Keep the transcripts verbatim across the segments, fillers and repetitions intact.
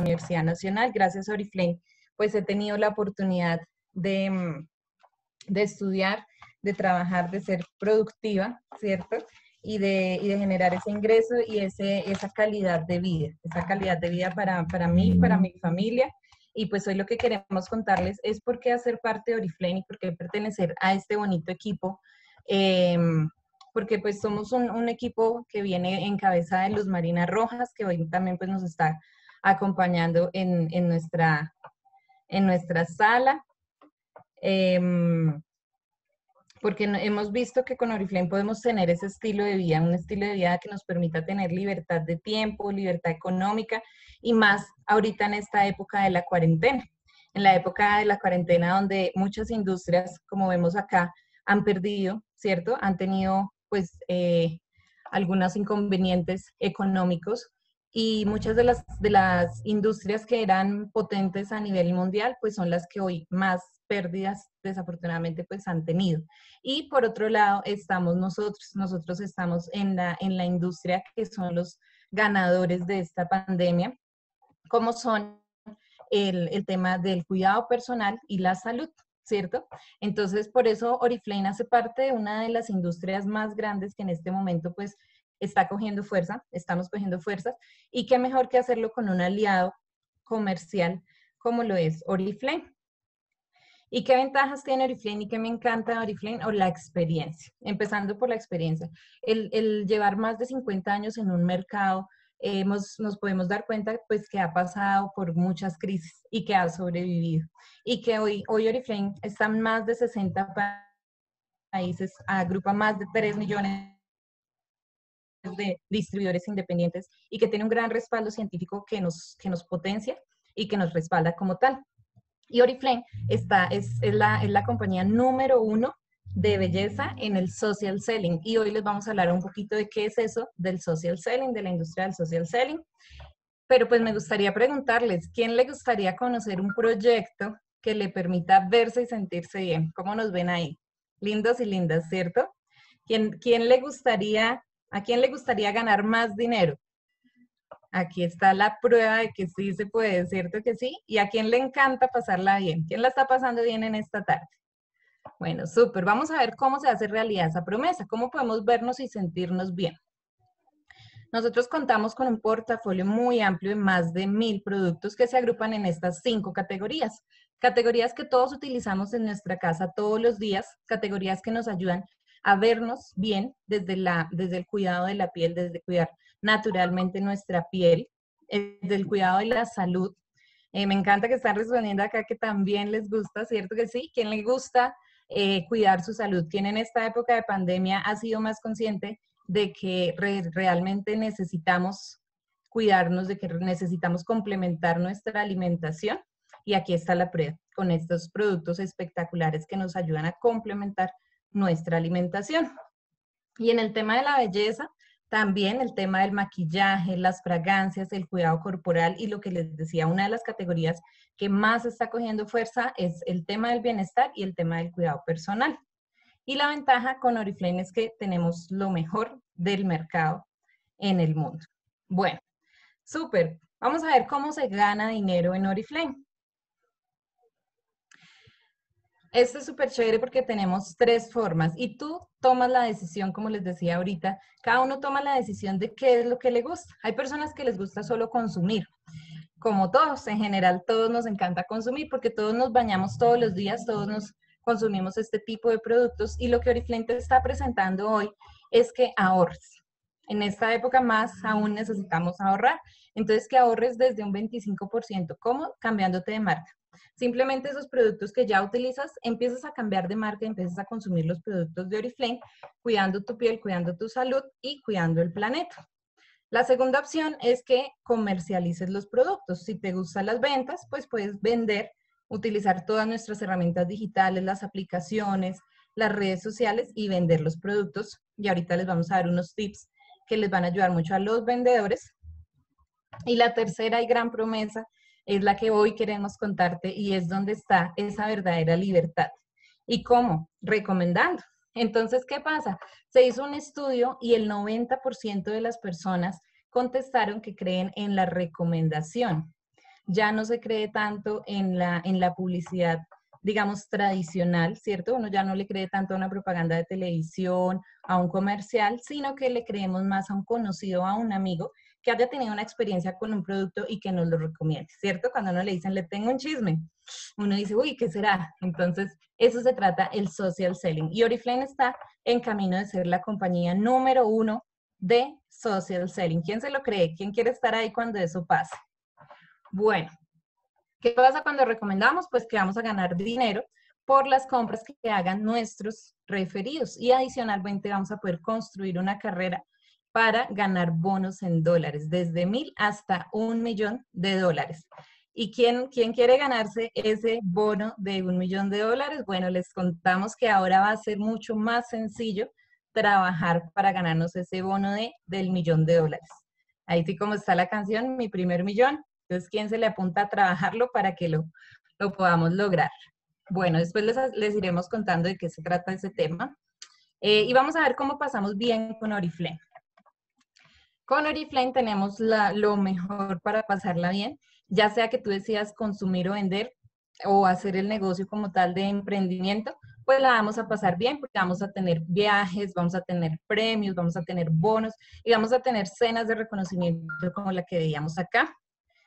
Universidad Nacional. Gracias a Oriflame, pues he tenido la oportunidad de, de estudiar, de trabajar, de ser productiva, ¿cierto? Y de, y de generar ese ingreso y ese, esa calidad de vida, esa calidad de vida para, para mí, para mi familia. Y pues hoy lo que queremos contarles es por qué hacer parte de Oriflame y por qué pertenecer a este bonito equipo. Eh, porque pues somos un, un equipo que viene en cabeza de Luz Marina Rojas, que hoy también pues nos está acompañando en, en, nuestra, en nuestra sala. Eh, porque hemos visto que con Oriflame podemos tener ese estilo de vida, un estilo de vida que nos permita tener libertad de tiempo, libertad económica y más ahorita en esta época de la cuarentena. En la época de la cuarentena donde muchas industrias, como vemos acá, han perdido, ¿cierto? Han tenido pues eh, algunos inconvenientes económicos y muchas de las, de las industrias que eran potentes a nivel mundial pues son las que hoy más pérdidas desafortunadamente pues han tenido. Y por otro lado estamos nosotros, nosotros estamos en la, en la industria que son los ganadores de esta pandemia, como son el, el tema del cuidado personal y la salud, ¿cierto? Entonces por eso Oriflame hace parte de una de las industrias más grandes que en este momento pues está cogiendo fuerza, estamos cogiendo fuerzas, y qué mejor que hacerlo con un aliado comercial como lo es Oriflame. ¿Y qué ventajas tiene Oriflame y qué me encanta de Oriflame? O la experiencia, empezando por la experiencia. El, el llevar más de cincuenta años en un mercado, eh, hemos, nos podemos dar cuenta pues que ha pasado por muchas crisis y que ha sobrevivido. Y que hoy, hoy Oriflame está en más de sesenta países, agrupa más de tres millones de distribuidores independientes y que tiene un gran respaldo científico que nos, que nos potencia y que nos respalda como tal. Y Oriflame está, es, es, la, es la compañía número uno de belleza en el social selling. Y hoy les vamos a hablar un poquito de qué es eso del social selling, de la industria del social selling. Pero pues me gustaría preguntarles, ¿quién le gustaría conocer un proyecto que le permita verse y sentirse bien? ¿Cómo nos ven ahí? Lindos y lindas, ¿cierto? ¿Quién, quién le gustaría, a quién le gustaría ganar más dinero? Aquí está la prueba de que sí se puede, ¿cierto que sí? ¿Y a quién le encanta pasarla bien? ¿Quién la está pasando bien en esta tarde? Bueno, súper. Vamos a ver cómo se hace realidad esa promesa, cómo podemos vernos y sentirnos bien. Nosotros contamos con un portafolio muy amplio de más de mil productos que se agrupan en estas cinco categorías. Categorías que todos utilizamos en nuestra casa todos los días, categorías que nos ayudan a vernos bien desde, la, desde el cuidado de la piel, desde cuidar naturalmente nuestra piel, eh, desde el cuidado de la salud. Eh, me encanta que están respondiendo acá que también les gusta, ¿cierto que sí? ¿Quién le gusta eh, cuidar su salud? ¿Quién en esta época de pandemia ha sido más consciente de que re realmente necesitamos cuidarnos, de que necesitamos complementar nuestra alimentación? Y aquí está la prueba, con estos productos espectaculares que nos ayudan a complementar nuestra alimentación. Y en el tema de la belleza, también el tema del maquillaje, las fragancias, el cuidado corporal y lo que les decía, una de las categorías que más está cogiendo fuerza es el tema del bienestar y el tema del cuidado personal. Y la ventaja con Oriflame es que tenemos lo mejor del mercado en el mundo. Bueno, súper. Vamos a ver cómo se gana dinero en Oriflame. Esto es súper chévere porque tenemos tres formas y tú tomas la decisión, como les decía ahorita, cada uno toma la decisión de qué es lo que le gusta. Hay personas que les gusta solo consumir, como todos, en general todos nos encanta consumir porque todos nos bañamos todos los días, todos nos consumimos este tipo de productos y lo que Oriflame te está presentando hoy es que ahorres. En esta época más aún necesitamos ahorrar, entonces que ahorres desde un veinticinco por ciento. ¿Cómo? Cambiándote de marca. Simplemente esos productos que ya utilizas, empiezas a cambiar de marca, empiezas a consumir los productos de Oriflame, cuidando tu piel, cuidando tu salud y cuidando el planeta. La segunda opción es que comercialices los productos. Si te gustan las ventas, pues puedes vender, utilizar todas nuestras herramientas digitales, las aplicaciones, las redes sociales y vender los productos. Y ahorita les vamos a dar unos tips que les van a ayudar mucho a los vendedores. Y la tercera y gran promesa es la que hoy queremos contarte y es donde está esa verdadera libertad. ¿Y cómo? Recomendando. Entonces, ¿qué pasa? Se hizo un estudio y el noventa por ciento de las personas contestaron que creen en la recomendación. ya no se cree tanto en la, en la publicidad, digamos, tradicional, ¿cierto? Uno ya no le cree tanto a una propaganda de televisión, a un comercial, sino que le creemos más a un conocido, a un amigo que haya tenido una experiencia con un producto y que nos lo recomiende, ¿cierto? Cuando uno le dicen, le tengo un chisme, uno dice, uy, ¿qué será? Entonces, eso se trata el social selling. Y Oriflame está en camino de ser la compañía número uno de social selling. ¿Quién se lo cree? ¿Quién quiere estar ahí cuando eso pase? Bueno, ¿qué pasa cuando recomendamos? Pues que vamos a ganar dinero por las compras que hagan nuestros referidos y adicionalmente vamos a poder construir una carrera para ganar bonos en dólares, desde mil hasta un millón de dólares. ¿Y quién, quién quiere ganarse ese bono de un millón de dólares? Bueno, les contamos que ahora va a ser mucho más sencillo trabajar para ganarnos ese bono de, del millón de dólares. Ahí sí como está la canción, mi primer millón. Entonces, ¿quién se le apunta a trabajarlo para que lo, lo podamos lograr? Bueno, después les, les iremos contando de qué se trata ese tema. Eh, y vamos a ver cómo pasamos bien con Oriflame. Con Oriflame tenemos la, lo mejor para pasarla bien, ya sea que tú decidas consumir o vender o hacer el negocio como tal de emprendimiento, pues la vamos a pasar bien porque vamos a tener viajes, vamos a tener premios, vamos a tener bonos y vamos a tener cenas de reconocimiento como la que veíamos acá.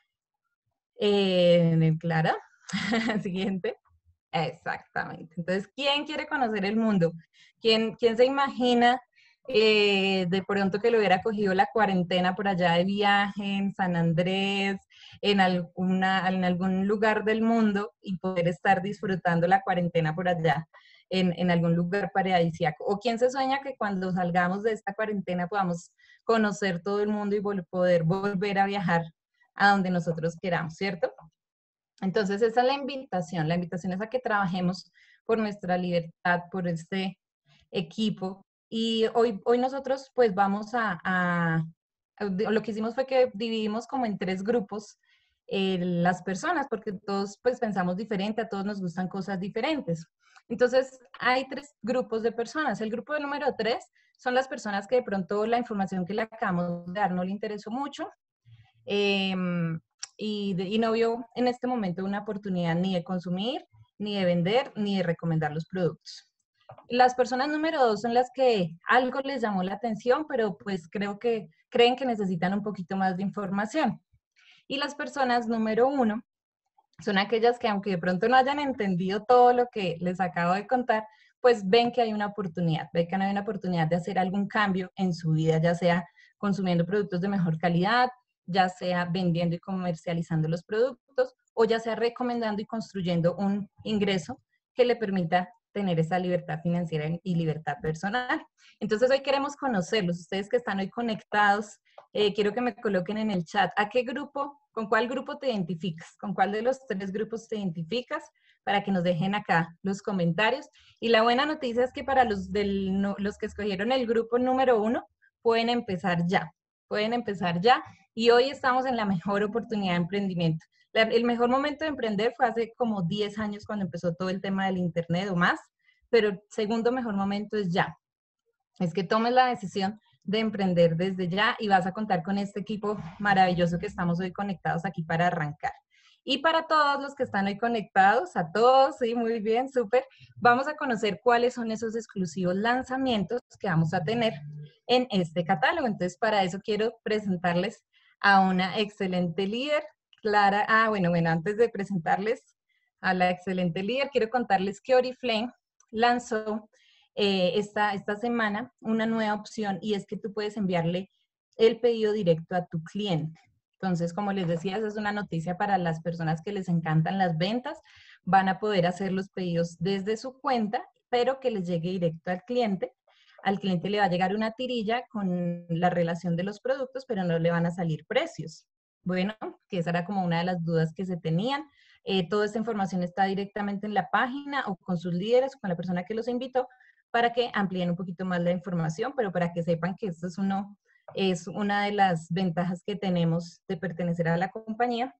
Eh, Clara, siguiente. Exactamente. Entonces, ¿quién quiere conocer el mundo? ¿Quién, quién se imagina eh, de pronto que lo hubiera cogido la cuarentena por allá de viaje en San Andrés, en, alguna, en algún lugar del mundo y poder estar disfrutando la cuarentena por allá en, en algún lugar paradisíaco? ¿O quién se sueña que cuando salgamos de esta cuarentena podamos conocer todo el mundo y vol poder volver a viajar a donde nosotros queramos, ¿cierto? Entonces, esa es la invitación. La invitación es a que trabajemos por nuestra libertad, por este equipo. Y hoy, hoy nosotros pues vamos a, a, a, lo que hicimos fue que dividimos como en tres grupos eh, las personas, porque todos pues pensamos diferente, a todos nos gustan cosas diferentes. Entonces, hay tres grupos de personas. El grupo número tres son las personas que de pronto la información que le acabamos de dar no le interesó mucho. Eh, y, de, y no vio en este momento una oportunidad ni de consumir, ni de vender, ni de recomendar los productos. Las personas número dos son las que algo les llamó la atención, pero pues creo que creen que necesitan un poquito más de información. Y las personas número uno son aquellas que aunque de pronto no hayan entendido todo lo que les acabo de contar, pues ven que hay una oportunidad, ven que hay una oportunidad de hacer algún cambio en su vida, ya sea consumiendo productos de mejor calidad, ya sea vendiendo y comercializando los productos, o ya sea recomendando y construyendo un ingreso que le permita tener esa libertad financiera y libertad personal. Entonces hoy queremos conocerlos, ustedes que están hoy conectados, eh, quiero que me coloquen en el chat, ¿a qué grupo, con cuál grupo te identificas? ¿Con cuál de los tres grupos te identificas? Para que nos dejen acá los comentarios. Y la buena noticia es que para los, del, no, los que escogieron el grupo número uno, pueden empezar ya, pueden empezar ya. Y hoy estamos en la mejor oportunidad de emprendimiento. La, el mejor momento de emprender fue hace como diez años cuando empezó todo el tema del internet o más, pero el segundo mejor momento es ya. Es que tomes la decisión de emprender desde ya y vas a contar con este equipo maravilloso que estamos hoy conectados aquí para arrancar. Y para todos los que están hoy conectados, a todos, sí, muy bien, súper, vamos a conocer cuáles son esos exclusivos lanzamientos que vamos a tener en este catálogo. Entonces, para eso quiero presentarles a una excelente líder, Clara. Ah, bueno, bueno, antes de presentarles a la excelente líder, quiero contarles que Oriflame lanzó eh, esta, esta semana una nueva opción y es que tú puedes enviarle el pedido directo a tu cliente. Entonces, como les decía, esa es una noticia para las personas que les encantan las ventas. Van a poder hacer los pedidos desde su cuenta, pero que les llegue directo al cliente. Al cliente le va a llegar una tirilla con la relación de los productos, pero no le van a salir precios. Bueno, que esa era como una de las dudas que se tenían. Eh, toda esta información está directamente en la página o con sus líderes o con la persona que los invitó para que amplíen un poquito más la información, pero para que sepan que esto es, uno, es una de las ventajas que tenemos de pertenecer a la compañía.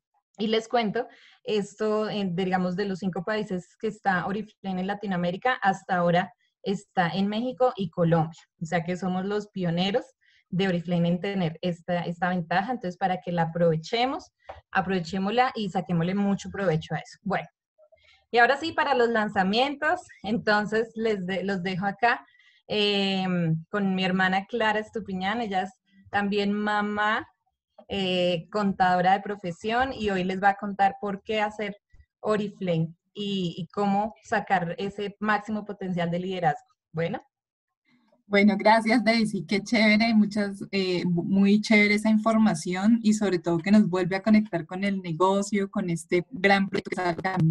Y les cuento, esto, eh, digamos, de los cinco países que está Oriflame en Latinoamérica, hasta ahora está en México y Colombia. O sea que somos los pioneros de Oriflame en tener esta, esta ventaja. Entonces, para que la aprovechemos, aprovechémosla y saquémosle mucho provecho a eso. Bueno, y ahora sí, para los lanzamientos, entonces les de, los dejo acá eh, con mi hermana Clara Estupiñán. Ella es también mamá, eh, contadora de profesión, y hoy les va a contar por qué hacer Oriflame y, y cómo sacar ese máximo potencial de liderazgo. Bueno. Bueno, gracias Daisy, qué chévere, muchas, eh, muy chévere esa información y sobre todo que nos vuelve a conectar con el negocio, con este gran proyecto que está acá.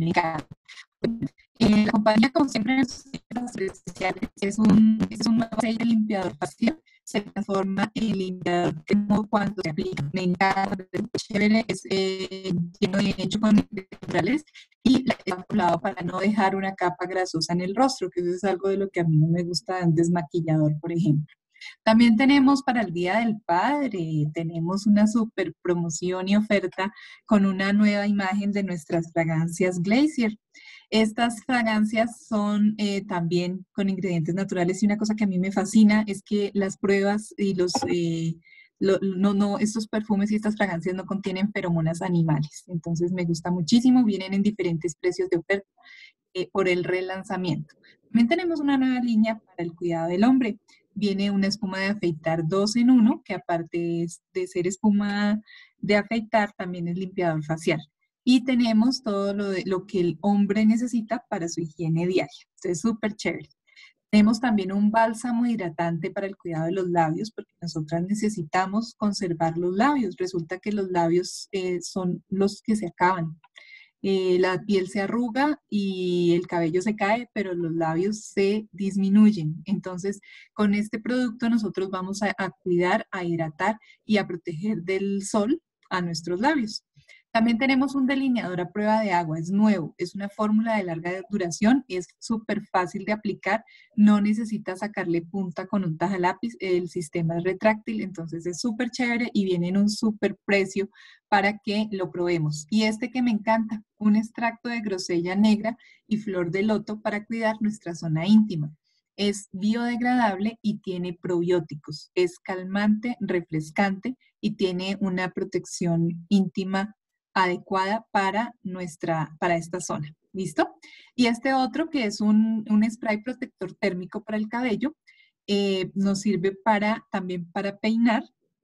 Eh, la compañía, como siempre en sus redes especiales, es un, es un nuevo aceite limpiador facial, se transforma en limpiador como cuando se aplica. Me encanta, es chévere, es eh, lleno de hecho con ingredientes naturales y es calculado para no dejar una capa grasosa en el rostro, que eso es algo de lo que a mí no me gusta en desmaquillador, por ejemplo. También tenemos para el Día del Padre, tenemos una super promoción y oferta con una nueva imagen de nuestras fragancias Glacier. Estas fragancias son eh, también con ingredientes naturales y una cosa que a mí me fascina es que las pruebas y los... Eh, Lo, no, no, estos perfumes y estas fragancias no contienen feromonas animales. Entonces me gusta muchísimo, vienen en diferentes precios de oferta eh, por el relanzamiento. También tenemos una nueva línea para el cuidado del hombre. Viene una espuma de afeitar dos en uno, que aparte de ser espuma de afeitar, también es limpiador facial. Y tenemos todo lo, de, lo que el hombre necesita para su higiene diaria. Esto es súper chévere. Tenemos también un bálsamo hidratante para el cuidado de los labios, porque nosotras necesitamos conservar los labios. Resulta que los labios eh, son los que se acaban. Eh, la piel se arruga y el cabello se cae, pero los labios se disminuyen. Entonces, con este producto nosotros vamos a, a cuidar, a hidratar y a proteger del sol a nuestros labios. También tenemos un delineador a prueba de agua, es nuevo, es una fórmula de larga duración, es súper fácil de aplicar, no necesita sacarle punta con un tajalápiz, el sistema es retráctil, entonces es súper chévere y viene en un súper precio para que lo probemos. Y este que me encanta, un extracto de grosella negra y flor de loto para cuidar nuestra zona íntima. Es biodegradable y tiene probióticos, es calmante, refrescante y tiene una protección íntima adecuada para, nuestra, para esta zona. ¿Listo? Y este otro que es un, un spray protector térmico para el cabello, eh, nos sirve para, también para peinar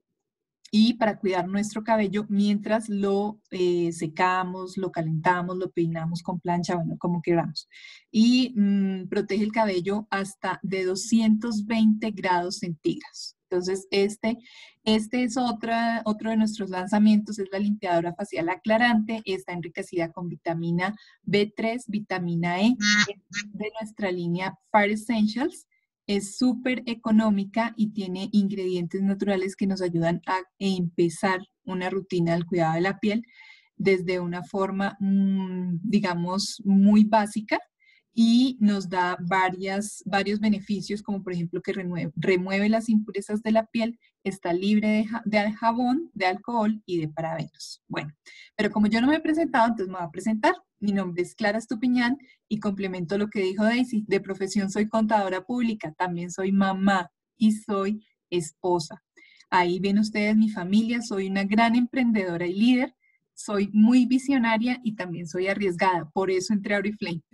y para cuidar nuestro cabello mientras lo eh, secamos, lo calentamos, lo peinamos con plancha, bueno, como queramos. Y mmm, protege el cabello hasta de doscientos veinte grados centígrados. Entonces, este, este es otra, otro de nuestros lanzamientos, es la limpiadora facial aclarante. Está enriquecida con vitamina B tres, vitamina E, de nuestra línea Fire Essentials. Es súper económica y tiene ingredientes naturales que nos ayudan a empezar una rutina del cuidado de la piel desde una forma, mmm, digamos, muy básica y nos da varias, varios beneficios, como por ejemplo que remueve, remueve las impurezas de la piel, está libre de, ja, de jabón, de alcohol y de parabenos. Bueno, pero como yo no me he presentado, entonces me voy a presentar. Mi nombre es Clara Estupiñán y complemento lo que dijo Daisy. De profesión soy contadora pública, también soy mamá y soy esposa. Ahí ven ustedes mi familia, soy una gran emprendedora y líder. Soy muy visionaria y también soy arriesgada, por eso entré a Oriflame.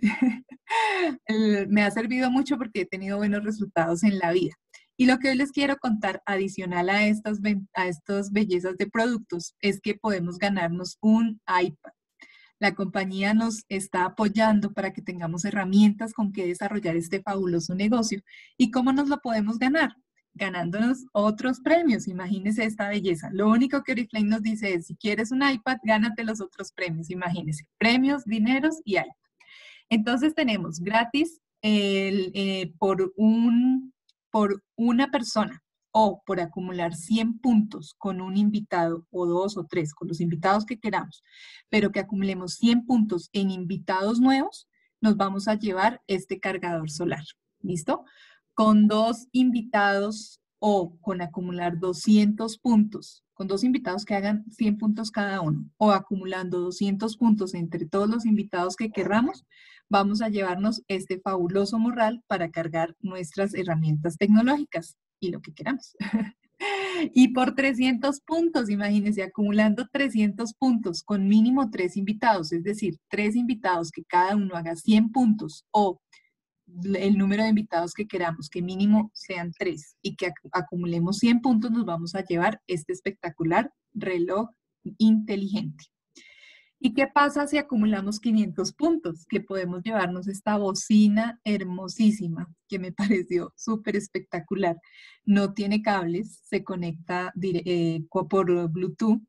Me ha servido mucho porque he tenido buenos resultados en la vida. Y lo que hoy les quiero contar, adicional a estas, a estas bellezas de productos, es que podemos ganarnos un iPad. La compañía nos está apoyando para que tengamos herramientas con que desarrollar este fabuloso negocio. ¿Y cómo nos lo podemos ganar? Ganándonos otros premios. Imagínense esta belleza. Lo único que Oriflame nos dice es, si quieres un iPad, gánate los otros premios. Imagínense, premios, dineros y iPad. Entonces tenemos gratis el, eh, por, un, por una persona o por acumular cien puntos con un invitado o dos o tres, con los invitados que queramos, pero que acumulemos cien puntos en invitados nuevos, nos vamos a llevar este cargador solar. ¿Listo? Con dos invitados o con acumular doscientos puntos, con dos invitados que hagan cien puntos cada uno, o acumulando doscientos puntos entre todos los invitados que querramos, vamos a llevarnos este fabuloso morral para cargar nuestras herramientas tecnológicas y lo que queramos. Y por trescientos puntos, imagínense, acumulando trescientos puntos con mínimo tres invitados, es decir, tres invitados que cada uno haga cien puntos o el número de invitados que queramos, que mínimo sean tres y que ac- acumulemos cien puntos, nos vamos a llevar este espectacular reloj inteligente. ¿Y qué pasa si acumulamos quinientos puntos? Que podemos llevarnos esta bocina hermosísima, que me pareció súper espectacular. No tiene cables, se conecta dire- eh, co- por Bluetooth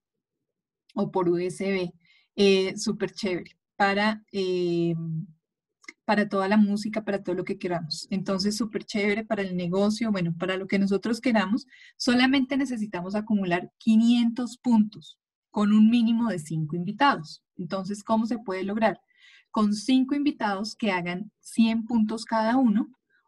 o por U S B, eh, súper chévere, para, eh, para toda la música, para todo lo que queramos. Entonces, súper chévere para el negocio, bueno, para lo que nosotros queramos, solamente necesitamos acumular quinientos puntos con un mínimo de cinco invitados. Entonces, ¿cómo se puede lograr? Con cinco invitados que hagan cien puntos cada uno,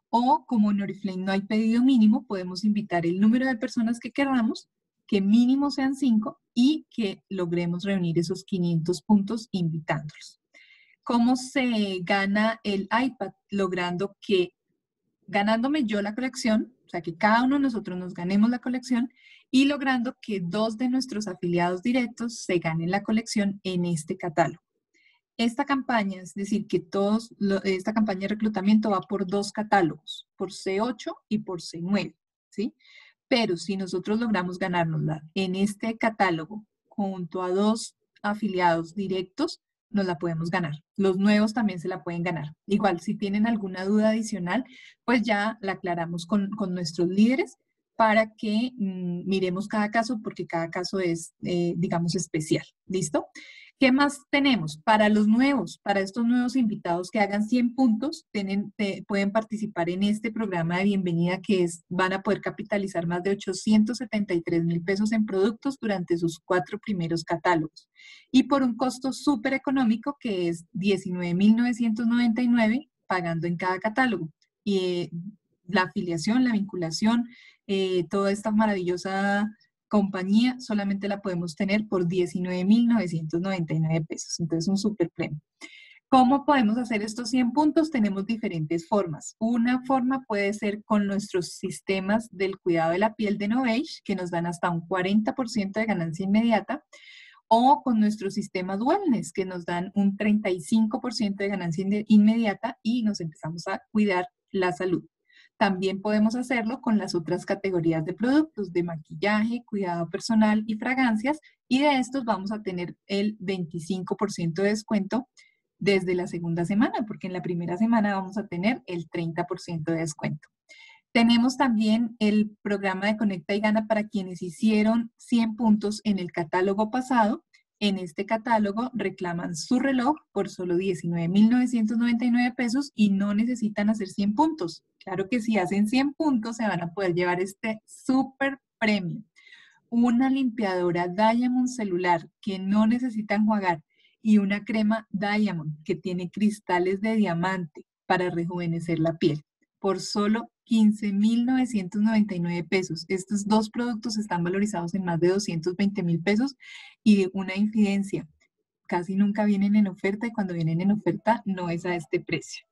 o como en Oriflame no hay pedido mínimo, podemos invitar el número de personas que queramos, que mínimo sean cinco y que logremos reunir esos quinientos puntos invitándolos. ¿Cómo se gana el iPad? Logrando que, ganándome yo la colección, o sea, que cada uno de nosotros nos ganemos la colección y logrando que dos de nuestros afiliados directos se ganen la colección en este catálogo. Esta campaña, es decir, que todos, lo, esta campaña de reclutamiento va por dos catálogos, por C ocho y por C nueve, ¿sí? Pero si nosotros logramos ganárnosla en este catálogo junto a dos afiliados directos, nos la podemos ganar. Los nuevos también se la pueden ganar. Igual, si tienen alguna duda adicional, pues ya la aclaramos con, con nuestros líderes para que mmm, miremos cada caso, porque cada caso es, eh, digamos, especial. ¿Listo? ¿Qué más tenemos? Para los nuevos, para estos nuevos invitados que hagan cien puntos, tienen, te, pueden participar en este programa de bienvenida que es, van a poder capitalizar más de ochocientos setenta y tres mil pesos en productos durante sus cuatro primeros catálogos. Y por un costo súper económico que es diecinueve mil novecientos noventa y nueve pagando en cada catálogo. Y eh, la afiliación, la vinculación, eh, toda esta maravillosa compañía solamente la podemos tener por diecinueve mil novecientos noventa y nueve pesos. Entonces, un súper premio. ¿Cómo podemos hacer estos cien puntos? Tenemos diferentes formas. Una forma puede ser con nuestros sistemas del cuidado de la piel de Novage, que nos dan hasta un cuarenta por ciento de ganancia inmediata, o con nuestros sistemas wellness, que nos dan un treinta y cinco por ciento de ganancia inmediata y nos empezamos a cuidar la salud. También podemos hacerlo con las otras categorías de productos de maquillaje, cuidado personal y fragancias, y de estos vamos a tener el veinticinco por ciento de descuento desde la segunda semana, porque en la primera semana vamos a tener el treinta por ciento de descuento. Tenemos también el programa de Conecta y Gana para quienes hicieron cien puntos en el catálogo pasado. En este catálogo reclaman su reloj por solo diecinueve mil novecientos noventa y nueve pesos y no necesitan hacer cien puntos. Claro que si hacen cien puntos se van a poder llevar este súper premio. Una limpiadora Diamond celular que no necesita enjuagar y una crema Diamond que tiene cristales de diamante para rejuvenecer la piel por solo quince mil novecientos noventa y nueve pesos. Estos dos productos están valorizados en más de doscientos veinte mil pesos y una incidencia. Casi nunca vienen en oferta y cuando vienen en oferta no es a este precio.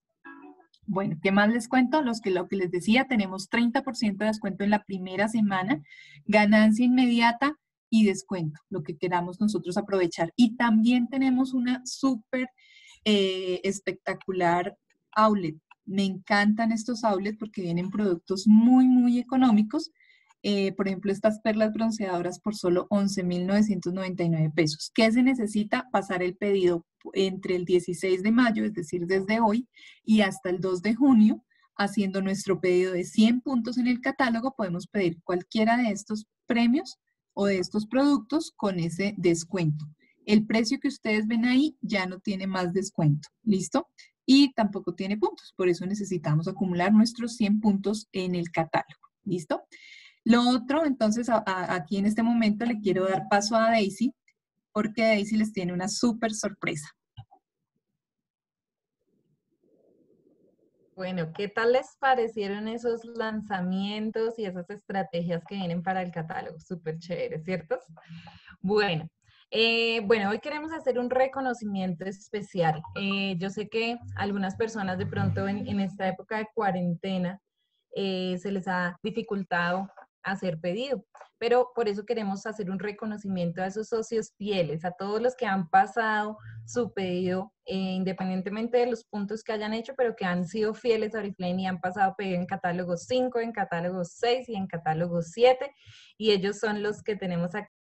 Bueno, ¿qué más les cuento? Los que, lo que les decía, tenemos treinta por ciento de descuento en la primera semana, ganancia inmediata y descuento, lo que queramos nosotros aprovechar. Y también tenemos una súper eh, espectacular outlet. Me encantan estos outlets porque vienen productos muy, muy económicos. Eh, por ejemplo, estas perlas bronceadoras por solo once mil novecientos noventa y nueve pesos. ¿Qué se necesita? Pasar el pedido entre el dieciséis de mayo, es decir, desde hoy, y hasta el dos de junio, haciendo nuestro pedido de cien puntos en el catálogo, podemos pedir cualquiera de estos premios o de estos productos con ese descuento. El precio que ustedes ven ahí ya no tiene más descuento, ¿listo? Y tampoco tiene puntos, por eso necesitamos acumular nuestros cien puntos en el catálogo, ¿listo? Lo otro, entonces, a, a, aquí en este momento le quiero dar paso a Daisy, porque Daisy les tiene una súper sorpresa. Bueno, ¿qué tal les parecieron esos lanzamientos y esas estrategias que vienen para el catálogo? Súper chévere, ¿cierto? Bueno, eh, bueno, hoy queremos hacer un reconocimiento especial. Eh, yo sé que algunas personas de pronto en, en esta época de cuarentena eh, se les ha dificultado hacer pedido. Pero por eso queremos hacer un reconocimiento a esos socios fieles, a todos los que han pasado su pedido, eh, independientemente de los puntos que hayan hecho, pero que han sido fieles a Oriflame y han pasado pedido en catálogo cinco, en catálogo seis y en catálogo siete, y ellos son los que tenemos aquí